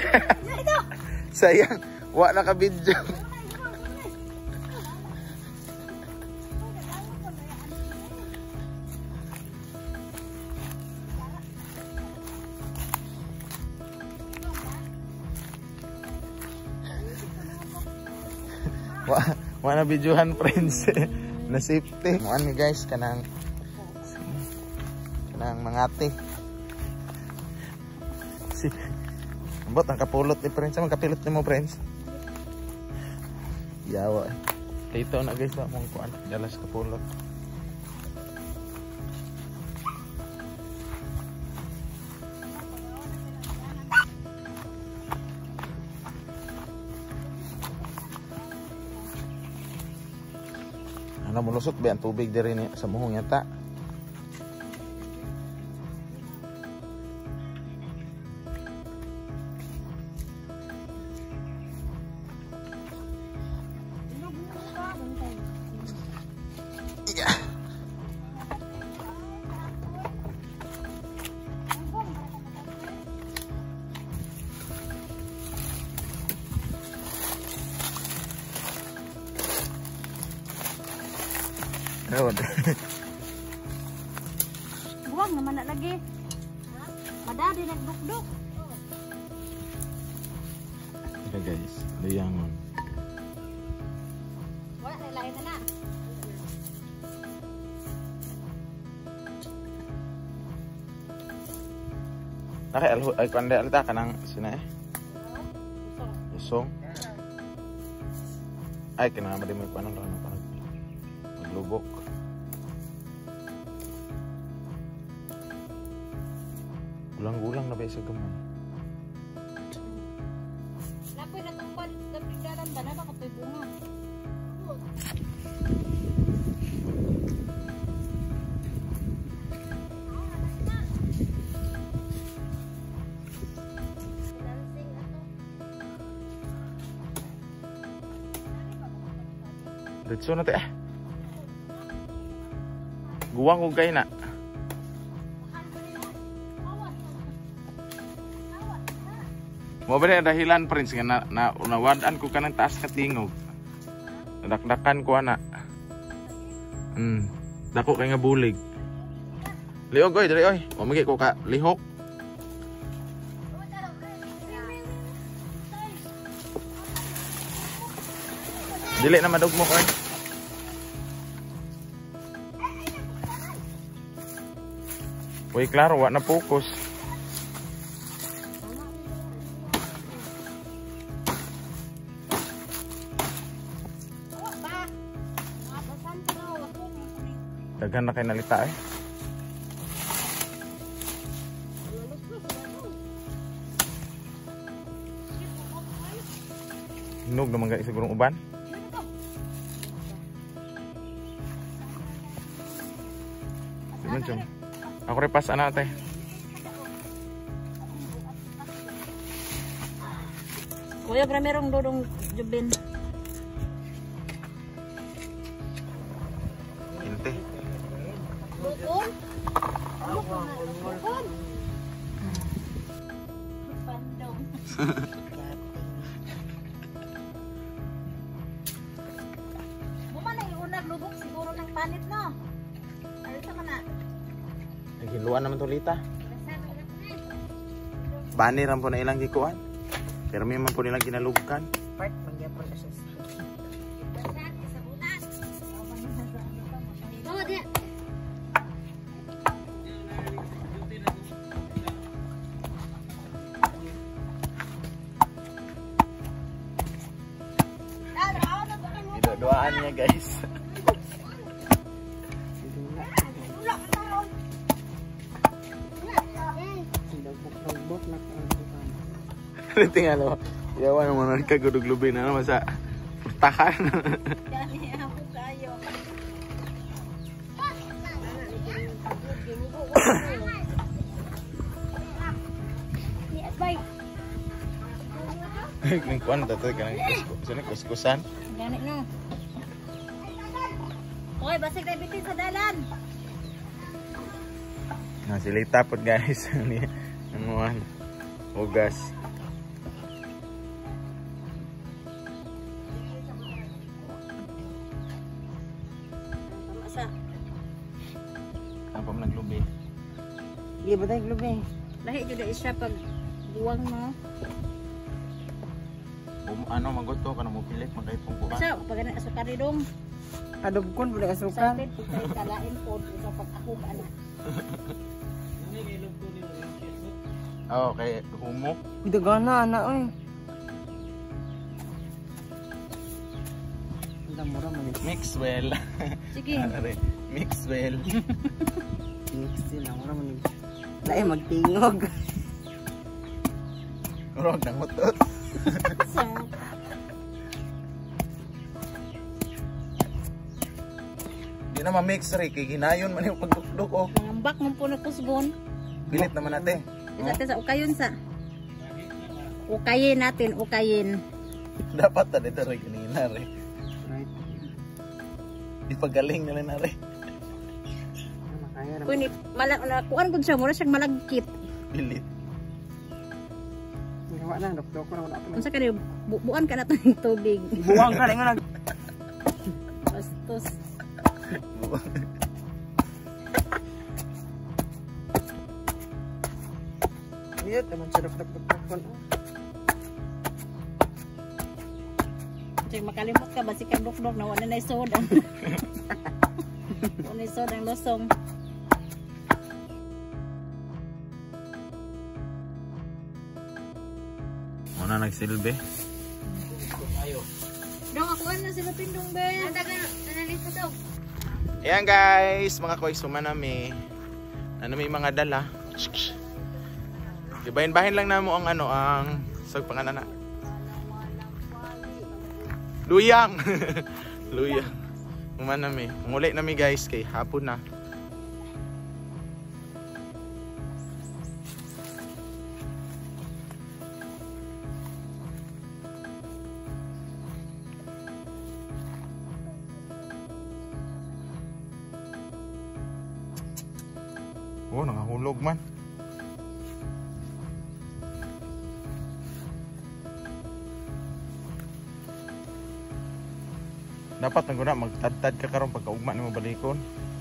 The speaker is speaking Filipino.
Sayang, wa naka-video. Wa na videohan friends. Na safety. Muan ni guys kanang mangati. Ambot ang kapulot ni friends. Ang kapilot ni mo friends. Yawa. Ito na guys ba mong kuan. Dalas kapulot. Ano mulusot ba ang tubig diri ni sa muhong yata. Buwang naman na lagi. Madadi nagdukduk. Ito guys, liyangon. Wala na lain na. Naka ay kanda alta kanang sina eh. Usong. Ay kinama di mo kuan ang maglubok. Gulang-gulang na ba sa gamay? Napoy natungkol sa pigdaran ba na ba kapay bunga? Diretso na tayo. Guwang ko kayo na. Mo ba na dahilan prince nga nawadaan ko kanang taas ka tingog. Nadakdakan ko ana. Dako kay nga bulig. Liog oy, dali oy. Mamagi ko ka lihok. Dili na madugmo ko. Uy, klaro, wa na focus. Daghan na kayo nalita eh. Hinog naman guys sigurong uban. Ako repas anak teh. Kuya merong dodong jubin. Inte. Bukon. Bukon. Pandong. Mumana yung unag lubok siguro ng panit no. Alita ka na. Naghiluan naman to lita. Bani ram po na ilang gikuan. Pero may man po nilang ginalubkan. Part magyapon na siya. Oh, dia. Doaan niya guys. Tingnan mo. Yawan naman ang kaguduglubi na naman sa purtahan. Gani ako kayo. Ang kuwan na ito, kanang kuskusan. Gani na. Okay, basig na bitin sa dalan. Silita po guys. Ang mga hugas. sa. Apa man naglubi? Di ba tayo lubi? Lahi jud siya pag buwang mo. Ano magoto ka na mo pilit magkaipong kuan. Sa pag ana asukari dong. Adob kon wala kasukan. Sakit pag kalain pod ito pag ako ana. Oh, kay humok. Dagana ana oy. Ang mura man ni. Mix well. Sige. Are, mix well. Mix din ang mura man ni. Lae magtingog. Urog nang mutot. Sa Di na ma-mix rin, kay ginayon man yung pagdukduk oh. nangambak mo po na kusgon. Pilit naman natin. Isa sa ukayon sa. Ukayin natin, ukayin. Dapat na dito rin kanina rin. Right. Ipagaling na rin na rin. Makaya ra. Kung ni kuan gud siya mura siyang malagkit. Pilit. Gawa na doktor ko na wala pa. Unsa ka ni buuan ka na to ng tubig. Buwang ka nga nag. Bastos. Iya, teman sedap doktor kon. Sige makalimot ka basi kang dokdok na wala na soda. Wala soda ang losong. Muna nagsilbi. Dong ako na sila pindong be. Adaga nanalito daw. Ayan guys, mga koy sumanami. Ano may mga dala. Dibahin-bahin lang namo ang ano ang sag pangalan na. Luyang. Luyang. Sumanami. Muli nami guys kay hapon na. Oh, nangahulog man. Dapat nang guna magtadtad ka karon pagkaugma nimo balikon.